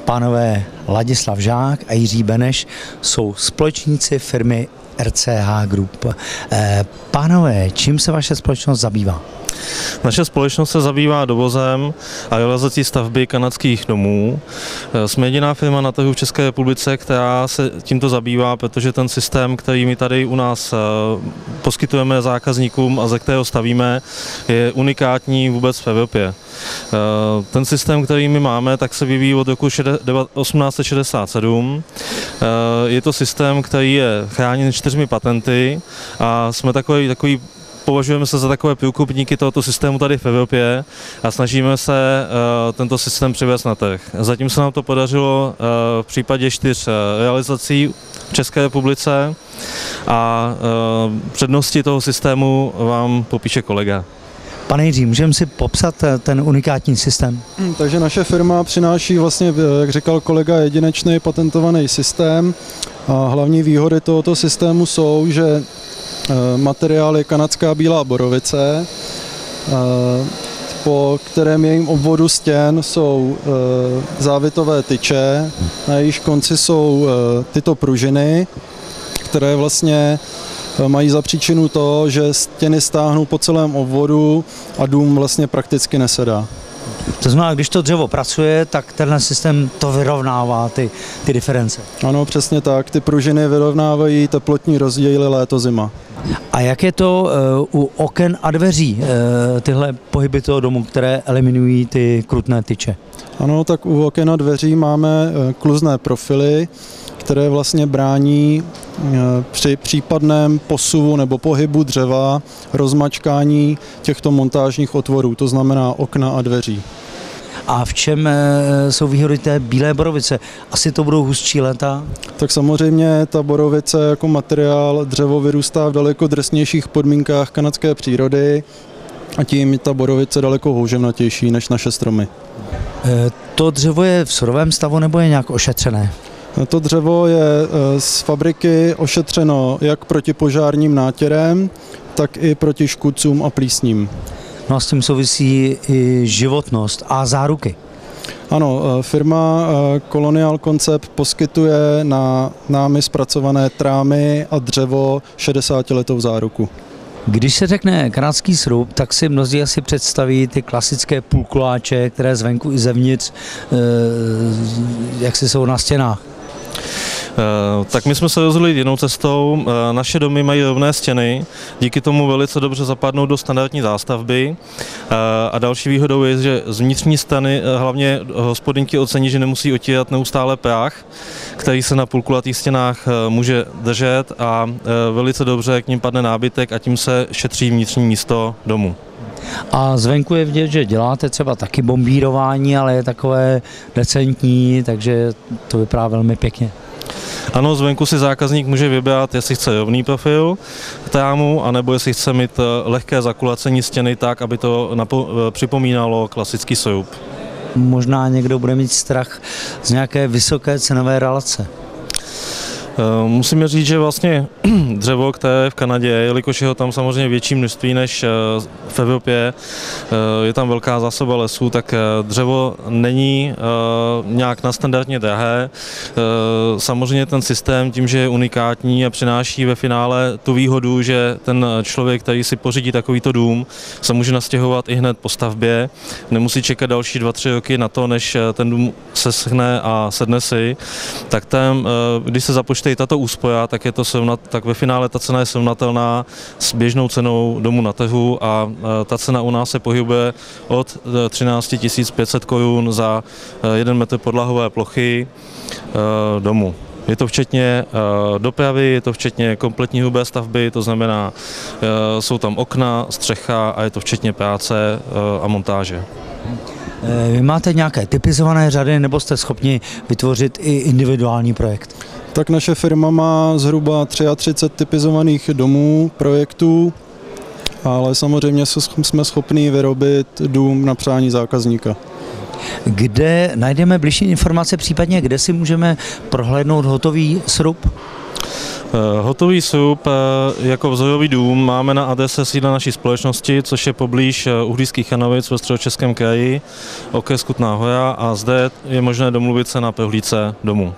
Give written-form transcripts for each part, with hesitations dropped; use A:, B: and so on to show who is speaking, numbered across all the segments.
A: Pánové Ladislav Žák a Jiří Beneš jsou společníci firmy RCH Group. Pánové, čím se vaše společnost zabývá?
B: Naše společnost se zabývá dovozem a realizací stavby kanadských domů. Jsme jediná firma na trhu v České republice, která se tímto zabývá, protože ten systém, který my tady u nás poskytujeme zákazníkům a ze kterého stavíme, je unikátní vůbec v Evropě. Ten systém, který my máme, tak se vyvíjí od roku 1867. Je to systém, který je chráněn 4 patenty a jsme takový považujeme se za takové průkopníky tohoto systému tady v Evropě a snažíme se tento systém přivést na trh. Zatím se nám to podařilo v případě 4 realizací v České republice a přednosti toho systému vám popíše kolega.
A: Pane Jiří, můžeme si popsat ten unikátní systém?
C: Takže naše firma přináší vlastně, jak říkal kolega, jedinečný patentovaný systém a hlavní výhody tohoto systému jsou, že materiál je kanadská bílá borovice, po kterém jejím obvodu stěn jsou závitové tyče, na jejíž konci jsou tyto pružiny, které vlastně mají za příčinu to, že stěny stáhnou po celém obvodu a dům vlastně prakticky nesedá.
A: To znamená, když to dřevo pracuje, tak tenhle systém to vyrovnává ty diference.
C: Ano, přesně tak. Ty pružiny vyrovnávají teplotní rozdíly léto-zima.
A: A jak je to u oken a dveří, tyhle pohyby toho domu, které eliminují ty krutné tyče?
C: Ano, tak u oken a dveří máme kluzné profily, které vlastně brání při případném posuvu nebo pohybu dřeva rozmačkání těchto montážních otvorů, to znamená okna a dveří.
A: A v čem jsou výhody té bílé borovice? Asi to budou hustší léta?
C: Tak samozřejmě ta borovice jako materiál dřevo vyrůstá v daleko drsnějších podmínkách kanadské přírody a tím ta borovice daleko houževnatější než naše stromy.
A: To dřevo je v surovém stavu nebo je nějak ošetřené?
C: To dřevo je z fabriky ošetřeno jak protipožárním nátěrem, tak i proti škůdcům a plísním.
A: No a s tím souvisí i životnost a záruky.
C: Ano, firma Colonial Concept poskytuje na námi zpracované trámy a dřevo 60letou záruku.
A: Když se řekne kanadský srub, tak si mnozí asi představí ty klasické půlkoláče, které zvenku i zevnitř, jak si jsou na stěnách.
B: Tak my jsme se rozhodli jinou cestou. Naše domy mají rovné stěny, díky tomu velice dobře zapadnou do standardní zástavby a další výhodou je, že z vnitřní strany hlavně hospodinky ocení, že nemusí otírat neustále prach, který se na půlkulatých stěnách může držet a velice dobře k ním padne nábytek a tím se šetří vnitřní místo domu.
A: A zvenku je vidět, že děláte třeba taky bombírování, ale je takové decentní, takže to vypadá velmi pěkně.
B: Ano, zvenku si zákazník může vybrat, jestli chce rovný profil trámu, anebo jestli chce mít lehké zakulacení stěny tak, aby to připomínalo klasický srub.
A: Možná někdo bude mít strach z nějaké vysoké cenové relace.
B: Musíme říct, že vlastně dřevo, které je v Kanadě, jelikož je ho tam samozřejmě větší množství než v Evropě, je tam velká zásoba lesů, tak dřevo není nějak nadstandardně drahé. Samozřejmě ten systém tím, že je unikátní a přináší ve finále tu výhodu, že ten člověk, který si pořídí takovýto dům, se může nastěhovat i hned po stavbě, nemusí čekat další 2-3 roky na to, než ten dům se schne a sedne si, tak tam, když se započte i tato úspora, tak, tak ve finále ta cena je srovnatelná s běžnou cenou domu na trhu a ta cena u nás se pohybuje od 13 500 korun za 1 metr podlahové plochy domu. Je to včetně dopravy, je to včetně kompletní hrubé stavby, to znamená, jsou tam okna, střecha a je to včetně práce a montáže.
A: Vy máte nějaké typizované řady nebo jste schopni vytvořit i individuální projekt?
C: Tak naše firma má zhruba 33 typizovaných domů, projektů, ale samozřejmě jsme schopni vyrobit dům na přání zákazníka.
A: Kde najdeme bližší informace, případně kde si můžeme prohlédnout hotový srub?
B: Hotový srub jako vzorový dům máme na adrese sídla naší společnosti, což je poblíž Uhlířských Chanovic ve Středočeském kraji, okres Kutná Hora, a zde je možné domluvit se na prohlídce domu.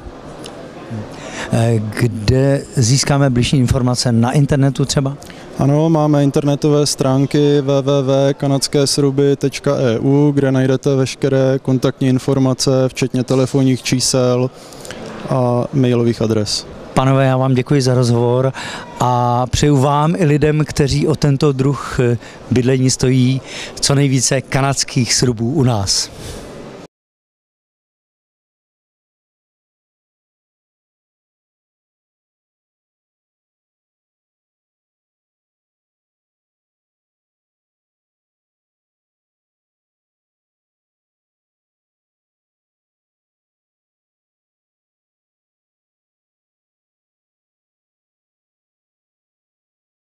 A: Kde získáme bližší informace? Na internetu třeba?
C: Ano, máme internetové stránky www.kanadskésruby.eu, kde najdete veškeré kontaktní informace, včetně telefonních čísel a mailových adres.
A: Pánové, já vám děkuji za rozhovor a přeju vám i lidem, kteří o tento druh bydlení stojí, co nejvíce kanadských srubů u nás.